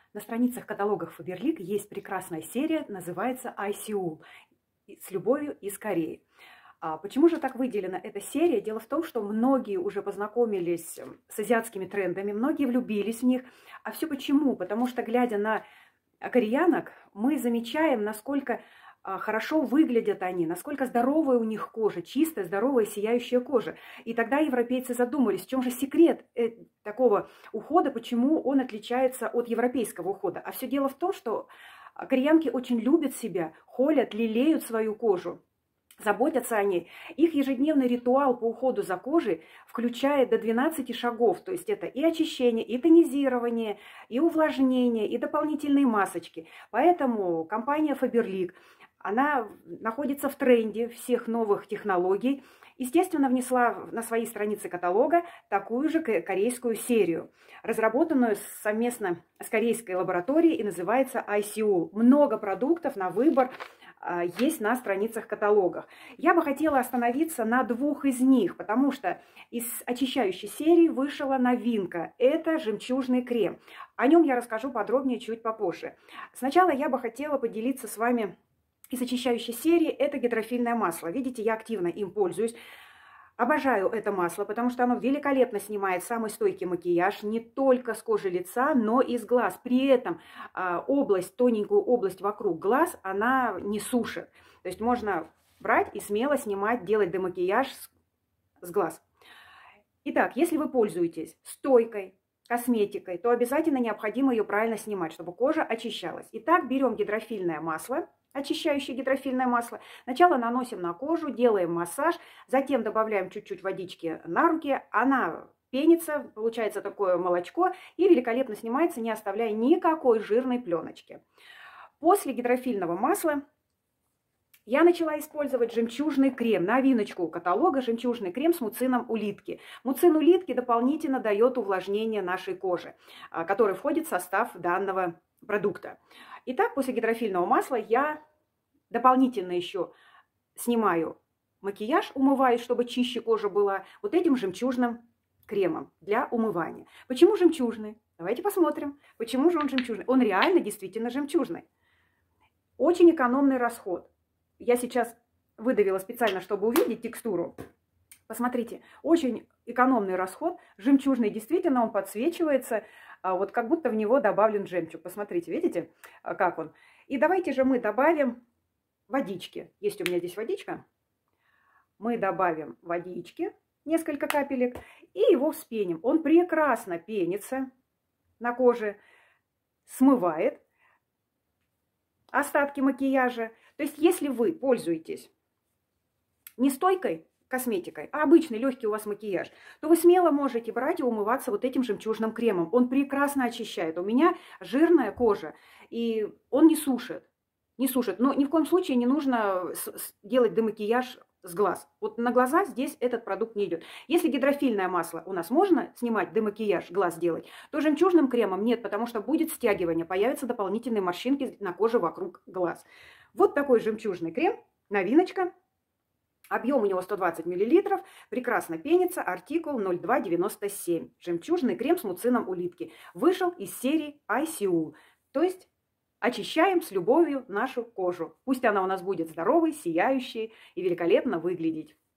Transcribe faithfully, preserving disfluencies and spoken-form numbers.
На страницах каталогов Faberlic есть прекрасная серия, называется «I Seoul» с любовью из Кореи. А почему же так выделена эта серия? Дело в том, что многие уже познакомились с азиатскими трендами, многие влюбились в них. А все почему? Потому что, глядя на кореянок, мы замечаем, насколько хорошо выглядят они, насколько здоровая у них кожа, чистая, здоровая, сияющая кожа. И тогда европейцы задумались, в чем же секрет такого ухода, почему он отличается от европейского ухода. А все дело в том, что кореянки очень любят себя, холят, лелеют свою кожу, заботятся о ней. Их ежедневный ритуал по уходу за кожей включает до двенадцати шагов. То есть это и очищение, и тонизирование, и увлажнение, и дополнительные масочки. Поэтому компания Faberlic, она находится в тренде всех новых технологий. Естественно, внесла на свои страницы каталога такую же корейскую серию, разработанную совместно с корейской лабораторией, и называется «I Seoul». Много продуктов на выбор есть на страницах каталогах. Я бы хотела остановиться на двух из них, потому что из очищающей серии вышла новинка. Это жемчужный крем. О нем я расскажу подробнее чуть попозже. Сначала я бы хотела поделиться с вами из очищающей серии. Это гидрофильное масло. Видите, я активно им пользуюсь. Обожаю это масло, потому что оно великолепно снимает самый стойкий макияж не только с кожи лица, но и с глаз. При этом а, область, тоненькую область вокруг глаз, она не сушит. То есть можно брать и смело снимать, делать демакияж с, с глаз. Итак, если вы пользуетесь стойкой косметикой, то обязательно необходимо ее правильно снимать, чтобы кожа очищалась. Итак, берем гидрофильное масло, очищающее гидрофильное масло. Сначала наносим на кожу, делаем массаж, затем добавляем чуть-чуть водички на руки. Она пенится, получается такое молочко и великолепно снимается, не оставляя никакой жирной пленочки. После гидрофильного масла я начала использовать жемчужный крем, новиночку каталога, жемчужный крем с муцином улитки. Муцин улитки дополнительно дает увлажнение нашей кожи, который входит в состав данного продукта. Итак, после гидрофильного масла я дополнительно еще снимаю макияж, умываюсь, чтобы чище кожа была, вот этим жемчужным кремом для умывания. Почему жемчужный? Давайте посмотрим, почему же он жемчужный. Он реально действительно жемчужный. Очень экономный расход. Я сейчас выдавила специально, чтобы увидеть текстуру. Посмотрите, очень экономный расход. Жемчужный, действительно, он подсвечивается, вот как будто в него добавлен жемчуг. Посмотрите, видите, как он? И давайте же мы добавим водички. Есть у меня здесь водичка. Мы добавим водички, несколько капелек, и его вспеним. Он прекрасно пенится на коже, смывает остатки макияжа. То есть, если вы пользуетесь не стойкой косметикой, а обычный легкий у вас макияж, то вы смело можете брать и умываться вот этим жемчужным кремом. Он прекрасно очищает. У меня жирная кожа, и он не сушит. Не сушит. Но ни в коем случае не нужно делать демакияж с глаз. Вот на глаза здесь этот продукт не идет. Если гидрофильное масло у нас можно снимать демакияж, глаз делать, то жемчужным кремом нет, потому что будет стягивание, появятся дополнительные морщинки на коже вокруг глаз. Вот такой жемчужный крем, новиночка. Объем у него сто двадцать миллилитров, прекрасно пенится, артикул ноль два девяносто семь. Жемчужный крем с муцином улитки. Вышел из серии I Seoul. То есть очищаем с любовью нашу кожу. Пусть она у нас будет здоровой, сияющей и великолепно выглядеть.